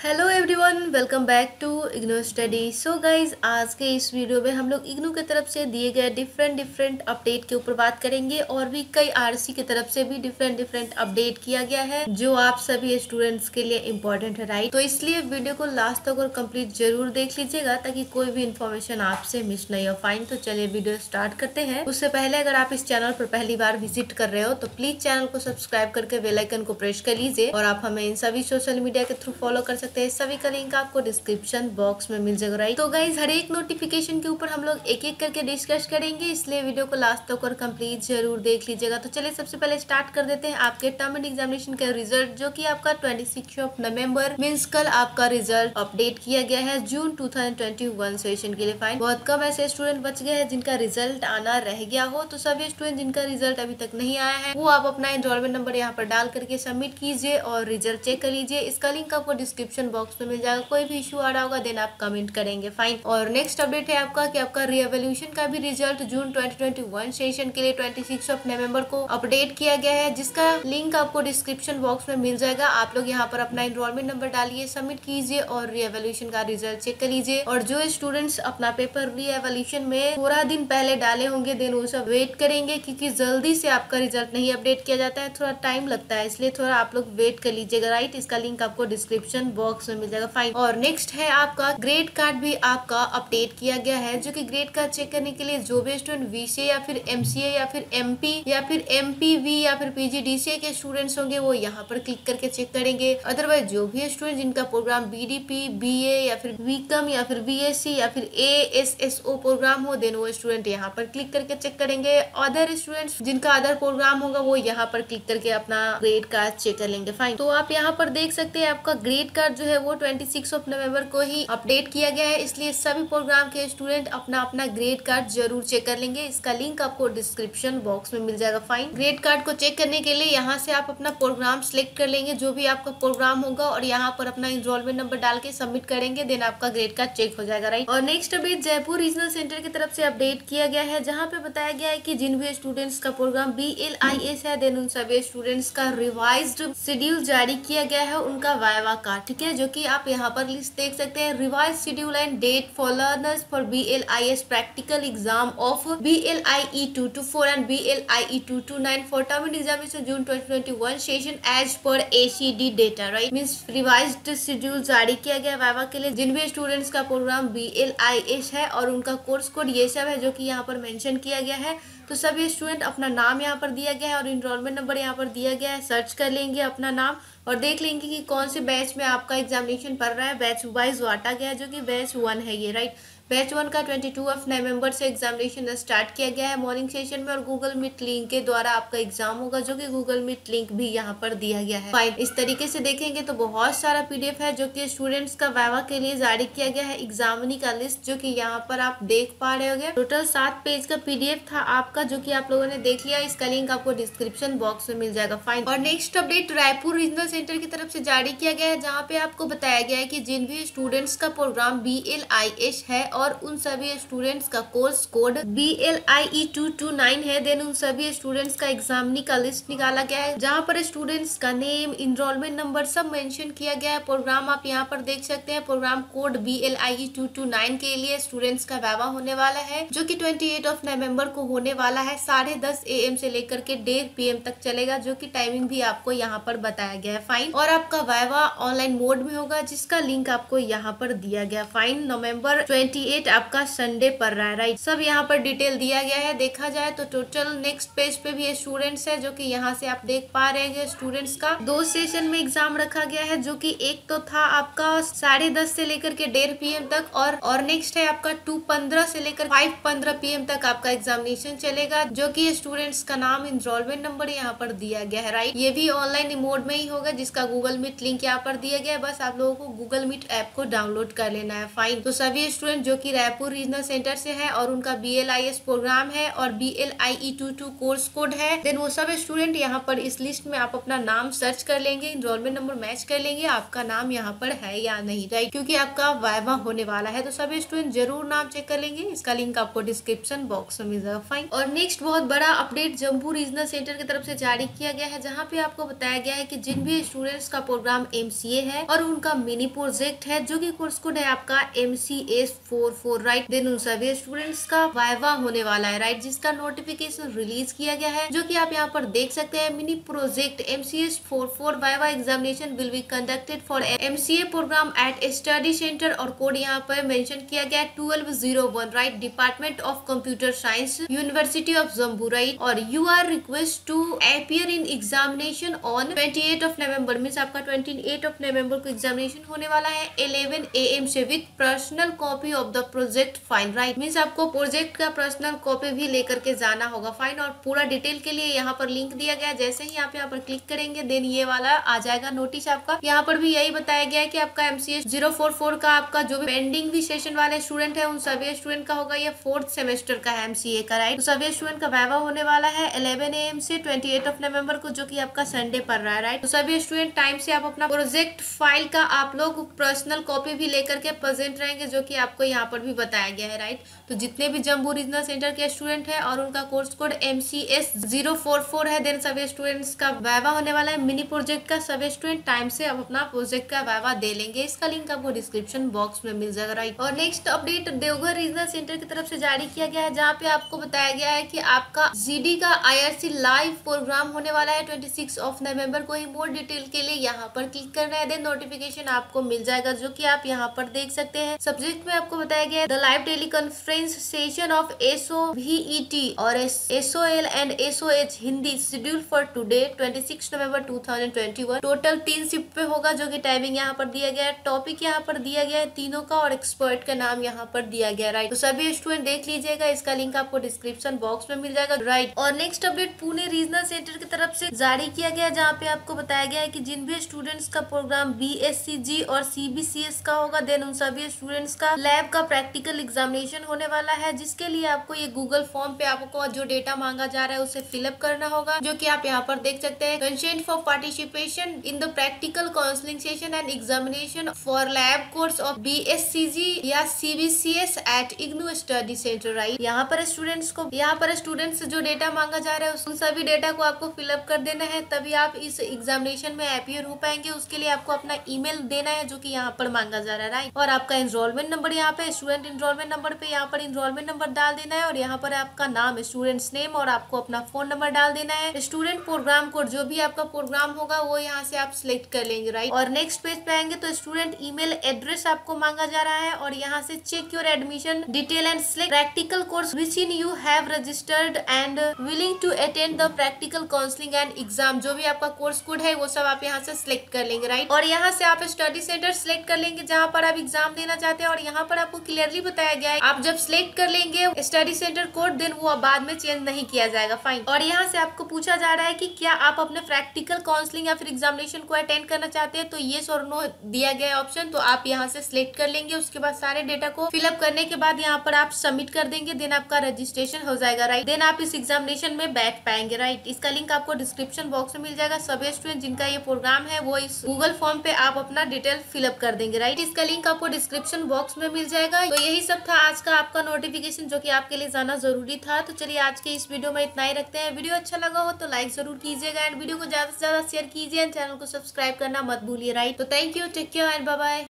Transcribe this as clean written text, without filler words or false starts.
Hello everyone, welcome back to IGNOU study. So guys, आज के इस वीडियो में हम लोग इग्नू की तरफ से दिए गए डिफरेंट अपडेट के ऊपर बात करेंगे और भी कई आरसी की तरफ से भी डिफरेंट अपडेट किया गया है जो आप सभी स्टूडेंट्स के लिए इम्पोर्टेंट है, राइट। तो इसलिए वीडियो को लास्ट तक और कंप्लीट जरूर देख लीजिएगा ताकि कोई भी इन्फॉर्मेशन आपसे मिस नहीं हो। फाइन, तो चलिए वीडियो स्टार्ट करते हैं। उससे पहले अगर आप इस चैनल पर पहली बार विजिट कर रहे हो तो प्लीज चैनल को सब्सक्राइब करके बेल आइकन को प्रेस कर लीजिए और आप हमें इन सभी सोशल मीडिया के थ्रू फॉलो कर सकते हैं। सभी का लिंक आपको डिस्क्रिप्शन बॉक्स में मिल जाएगा, राइट। तो गाइज, हर एक नोटिफिकेशन के ऊपर हम लोग एक एक करके डिस्कस करेंगे, इसलिए वीडियो को लास्ट तक और कंप्लीट जरूर देख लीजिएगा। तो चलिए सबसे पहले स्टार्ट कर देते हैं आपके टर्म एंड एग्जामिनेशन का रिजल्ट, जो कि आपका 26 नवंबर मींस कल आपका रिजल्ट अपडेट किया गया है जून 2021 सेशन के लिए। फाइन, बहुत कम ऐसे स्टूडेंट बच गए हैं जिनका रिजल्ट आना रह गया हो। तो सभी स्टूडेंट जिनका रिजल्ट अभी तक नहीं आया है वो आप अपना एनरोलमेंट नंबर यहाँ पर डाल करके सबमिट कीजिए और रिजल्ट चेक कर लीजिए। इसका लिंक आपको डिस्क्रिप्शन बॉक्स में मिल जाएगा। कोई भी इशू आ रहा होगा देन आप कमेंट करेंगे। फाइन, और नेक्स्ट अपडेट है आपका कि आपका रीएवोल्यूशन का भी रिजल्ट जून 2021 सेशन के लिए 26 नवंबर को अपडेट किया गया है, जिसका लिंक आपको डिस्क्रिप्शन बॉक्स में मिल जाएगा। आप लोग यहाँ पर अपना एनरोलमेंट नंबर डालिए, सबमिट कीजिए और रीएवोल्यूशन का रिजल्ट चेक कर लीजिए। और जो स्टूडेंट्स अपना पेपर रीएवोल्यूशन में थोड़ा दिन पहले डाले होंगे देन वो सब वेट करेंगे, क्योंकि जल्दी से आपका रिजल्ट नहीं अपडेट किया जाता है, थोड़ा टाइम लगता है, इसलिए थोड़ा आप लोग वेट कर लीजिएगा, राइट। इसका लिंक आपको डिस्क्रिप्शन बॉक्स में मिल जाएगा। फाइन, और नेक्स्ट है आपका ग्रेड कार्ड भी आपका अपडेट किया गया है, जो कि ग्रेड कार्ड चेक करने के लिए जो भी स्टूडेंट वीसीए या फिर एमसीए या फिर एमपी या फिर एमपीवी या फिर पीजीडीसीए के स्टूडेंट्स होंगे वो यहाँ पर क्लिक करके चेक करेंगे। अदरवाइज जो भी स्टूडेंट जिनका प्रोग्राम बीडीपी, बीए या फिर बीकॉम या फिर बीएससी या फिर एएसएसओ प्रोग्राम हो देन वो स्टूडेंट यहाँ पर क्लिक करके चेक करेंगे। अदर स्टूडेंट्स जिनका अदर प्रोग्राम होगा वो यहाँ पर क्लिक करके अपना ग्रेड कार्ड चेक कर लेंगे। फाइन, तो आप यहाँ पर देख सकते हैं आपका ग्रेड कार्ड जो है वो 26 नवंबर को ही अपडेट किया गया है, इसलिए सभी प्रोग्राम के स्टूडेंट अपना अपना ग्रेड कार्ड जरूर चेक कर लेंगे। इसका लिंक आपको डिस्क्रिप्शन बॉक्स में मिल जाएगा। फाइन, ग्रेड कार्ड को चेक करने के लिए यहाँ से आप अपना प्रोग्राम सिलेक्ट कर लेंगे, जो भी आपका प्रोग्राम होगा, और यहाँ पर अपना एनरोलमेंट नंबर डाल के सबमिट करेंगे, देन आपका ग्रेड कार्ड चेक हो जाएगा, राइट। और next update Jaipur regional centre की तरफ से अपडेट किया गया है, जहाँ पे बताया गया है कि जिन भी स्टूडेंट्स का प्रोग्राम BLIS है देन उन सभी स्टूडेंट्स का रिवाइज्ड शेड्यूल जारी किया गया है, उनका वाइवा का, ठीक है, जो कि आप यहाँ पर लिस्ट देख सकते हैं। Revise schedule and date for learners for BLIS practical exam of BLIE 224 and BLIE 229 for term end examination June 2021 session as per ACD data, right. Means revised schedule जारी किया गया वाइवा के लिए जिन भी स्टूडेंट्स का प्रोग्राम BLIS है और उनका कोर्स कोड ये सब है जो कि यहाँ पर मेंशन किया गया है। तो सभी स्टूडेंट अपना नाम यहाँ पर दिया गया है और एनरोलमेंट नंबर यहाँ पर दिया गया है, सर्च कर लेंगे अपना नाम और देख लेंगे कि कौन से बैच में आपका एग्जामिनेशन पढ़ रहा है। बैच वाइज बांटा गया है, जो कि बैच 1 है ये, राइट। बैच 1 का 22 नवंबर से एग्जामिनेशन स्टार्ट किया गया है मॉर्निंग सेशन में, और गूगल मीट लिंक के द्वारा आपका एग्जाम होगा, जो कि गूगल मीट लिंक भी यहाँ पर दिया गया है। फाइन, इस तरीके से देखेंगे तो बहुत सारा PDF है जो कि स्टूडेंट्स का वाइवा के लिए जारी किया गया है। एग्जामिनी का लिस्ट जो कि यहाँ पर आप देख पा रहे होंगे, टोटल 7 पेज का PDF था आपका, जो कि आप लोगों ने देख लिया। इसका लिंक आपको डिस्क्रिप्शन बॉक्स में मिल जाएगा। फाइन, और next update Raipur regional centre की तरफ से जारी किया गया है, जहाँ पे आपको बताया गया है कि जिन भी स्टूडेंट्स का प्रोग्राम BLIS है और उन सभी स्टूडेंट्स का कोर्स कोड BLIE 229 है देन उन सभी स्टूडेंट्स का एग्जामिनी का लिस्ट निकाला गया है, जहाँ पर स्टूडेंट्स का नेम, एनरोलमेंट नंबर सब मेंशन किया गया है। प्रोग्राम आप यहाँ पर देख सकते हैं, प्रोग्राम कोड BLIE 229 के लिए स्टूडेंट्स का वाइवा होने वाला है, जो कि 28 नवंबर को होने वाला है। 10:30 AM से लेकर के 1:30 PM तक चलेगा, जो कि टाइमिंग भी आपको यहाँ पर बताया गया है। फाइन, और आपका वाइवा ऑनलाइन मोड में होगा, जिसका लिंक आपको यहाँ पर दिया गया। फाइन, नवंबर 28 आपका संडे पड़ रहा है, राइट। सब यहाँ पर डिटेल दिया गया है। देखा जाए तो टोटल नेक्स्ट पेज पे भी स्टूडेंट्स है, जो कि यहाँ से आप देख पा रहे हैं। स्टूडेंट्स का 2 सेशन में एग्जाम रखा गया है, जो कि एक तो था आपका 10:30 से लेकर के 1:30 PM तक, और नेक्स्ट है आपका 2:15 से लेकर 5:15 PM तक आपका एग्जामिनेशन चलेगा, जो कि स्टूडेंट्स का नाम, एनरोलमेंट नंबर यहाँ पर दिया गया है, राइट। ये भी ऑनलाइन मोड में ही होगा, जिसका गूगल मीट लिंक यहाँ पर दिया गया है। बस आप लोगों को गूगल मीट ऐप को डाउनलोड कर लेना है। फाइन, तो सभी स्टूडेंट जो जो कि रायपुर रीजनल सेंटर से है और उनका BLIS प्रोग्राम है और BLIE22 कोर्स कोड है। देन वो सब स्टूडेंट यहाँ पर इस लिस्ट में आप अपना नाम सर्च कर लेंगे, इनरोलमेंट नंबर मैच कर लेंगे आपका नाम यहाँ पर है या नहीं, राइट, क्योंकि आपका वाइवा होने वाला है। तो सभी स्टूडेंट जरूर नाम चेक कर लेंगे, इसका लिंक आपको डिस्क्रिप्शन बॉक्स में मिल जाएगा। फाइन। और नेक्स्ट बहुत बड़ा अपडेट जम्मू रीजनल सेंटर की तरफ से जारी किया गया है, जहाँ पे आपको बताया गया है कि जिन भी स्टूडेंट्स का प्रोग्राम MCA है और उनका मिनी प्रोजेक्ट है जो कि कोर्स कोड है आपका MCS44, राइट, देन उन सभी स्टूडेंट्स का वाइवा होने वाला है, राइट, जिसका नोटिफिकेशन रिलीज किया गया है, जो कि आप यहाँ पर देख सकते हैं। Mini project MCS44 viva examination will be conducted for MCA program at study centre और कोड यहाँ पर मेंशन किया गया 1201, right, department of computer science, university of Jammu, right, और you are request to appear in examination on 28 November, means आपका 28 नवंबर को examination होने वाला है 11 AM से with personal copy of the project fine, right, means आपको प्रोजेक्ट का पर्सनल कॉपी भी लेकर के जाना होगा। फाइन। और पूरा डिटेल के लिए यहाँ पर लिंक दिया गया है, जैसे ही आप यहाँ पर क्लिक करेंगे देन ये वाला आ जाएगा नोटिस आपका। यहाँ पर भी यही बताया गया है कि आपका MCS 044 का आपका जो भी पेंडिंग भी सेशन वाले स्टूडेंट है उन सभी स्टूडेंट का होगा ये 4th सेमेस्टर का है MCA का, राइट। तो सभी स्टूडेंट का वाइवा होने वाला है 11 AM से 28 नवंबर को, जो कि आपका संडे पड़ रहा है, राइट। तो सभी स्टूडेंट टाइम से आप अपना प्रोजेक्ट फाइल का आप लोग पर्सनल कॉपी भी लेकर के प्रेजेंट रहेंगे, जो कि आपको यहाँ पर भी बताया गया है, राइट। तो जितने भी जम्मू रीजनल सेंटर के स्टूडेंट है और उनका कोर्स कोड MCS 044 है, देन सभी स्टूडेंट्स का वाइवा होने वाला है मिनी प्रोजेक्ट का। सभी स्टूडेंट टाइम से अब अपना प्रोजेक्ट का वाइवा दे लेंगे, इसका लिंक आपको डिस्क्रिप्शन बॉक्स में मिल जाएगा, राइट। और next update Deoghar regional centre की तरफ से जारी किया गया है, जहाँ पे आपको बताया गया है कि आपका GD का IRC लाइव प्रोग्राम होने वाला है 26 नवंबर को ही। मोर डिटेल के लिए यहाँ पर क्लिक करना है, देन नोटिफिकेशन आपको मिल जाएगा, जो कि आप यहाँ पर देख सकते हैं। सब्जेक्ट में आपको बताया गया है the live teleconference session of SOVET और SOL and SOH Hindi schedule for today 26 November 2021। Total 3 shift पे होगा, जो कि टाइमिंग यहाँ पर दिया गया है, टॉपिक यहाँ पर दिया गया है तीनों का और एक्सपर्ट का नाम यहाँ पर दिया गया, राइट। तो सभी स्टूडेंट देख लीजिएगा, इसका लिंक आपको डिस्क्रिप्शन बॉक्स में मिल जाएगा, राइट। और next update Pune regional centre की तरफ से जारी किया गया, जहाँ पे आपको बताया गया है कि जिन भी स्टूडेंट्स का प्रोग्राम BSCG और CBCS का होगा, देन उन सभी स्टूडेंट्स का लैब का प्रैक्टिकल एग्जामिनेशन होने वाला है, जिसके लिए आपको ये गूगल फॉर्म पे आपको जो डेटा मांगा जा रहा है उसे फिलअप करना होगा, जो कि आप यहाँ पर देख सकते हैं। Consent for participation in the practical counselling session and examination for lab course of BSCG या CBCS at IGNOU study centre, right. यहाँ पर स्टूडेंट्स जो डेटा मांगा जा रहा है उन सभी डेटा को आपको फिलअप कर देना है, तभी आप इस एग्जामिनेशन में अपीयर हो पाएंगे। उसके लिए आपको अपना ईमेल देना है, जो कि यहाँ पर मांगा जा रहा है, राइट। और आपका एनरोलमेंट नंबर यहाँ पे स्टूडेंट एनरोलमेंट नंबर पे यहाँ पर एनरोलमेंट नंबर डाल देना है और यहाँ पर आपका नाम, स्टूडेंट्स नेम और आपको अपना फोन नंबर डाल देना है। स्टूडेंट प्रोग्राम कोड, जो भी आपका प्रोग्राम होगा वो यहाँ से आप सिलेक्ट कर लेंगे, राइट। और नेक्स्ट पेज पे आएंगे तो स्टूडेंट ईमेल एड्रेस आपको मांगा जा रहा है और यहाँ से check your admission detail and select practical course which in you have registered and willing to attend the practical counselling and exam. जो भी आपका कोर्स कोड है वो सब आप यहाँ से सिलेक्ट कर लेंगे, राइट। और यहाँ से आप स्टडी सेंटर सिलेक्ट कर लेंगे जहाँ पर आप एग्जाम देना चाहते हैं और यहाँ पर आपको क्लियरली बताया गया है आप जब सिलेक्ट कर लेंगे स्टडी सेंटर कोड, देन वो बाद में चेंज नहीं किया जाएगा, फाइन। और यहाँ से आपको पूछा जा रहा है कि क्या आप अपने प्रैक्टिकल काउंसलिंग या फिर एग्जामिनेशन को अटेंड करना चाहते हैं, तो येस और नो दिया गया है ऑप्शन, तो आप यहाँ से सिलेक्ट कर लेंगे। उसके बाद सारे डेटा को फिलअप करने के बाद यहाँ पर आप सबमिट कर देंगे, देन आपका रजिस्ट्रेशन हो जाएगा, राइट। देन आप इस एग्जामिनेशन में बैठ पाएंगे, राइट। इसका लिंक आपको डिस्क्रिप्शन बॉक्स में मिल जाएगा। सभी स्टूडेंट जिनका ये प्रोग्राम है वो इस गूगल फॉर्म पे आप अपना डिटेल फिलअप कर देंगे, राइट। इसका लिंक आपको डिस्क्रिप्शन बॉक्स में मिल जाएगा। तो यही सब था आज का आपका नोटिफिकेशन, जो कि आपके लिए जाना जरूरी था। तो चलिए आज के इस वीडियो में इतना ही रखते हैं। वीडियो अच्छा लगा हो तो लाइक जरूर कीजिएगा एंड वीडियो को ज्यादा से ज्यादा शेयर कीजिए एंड चैनल को सब्सक्राइब करना मत भूलिए, राइट। तो thank you, take care and bye bye.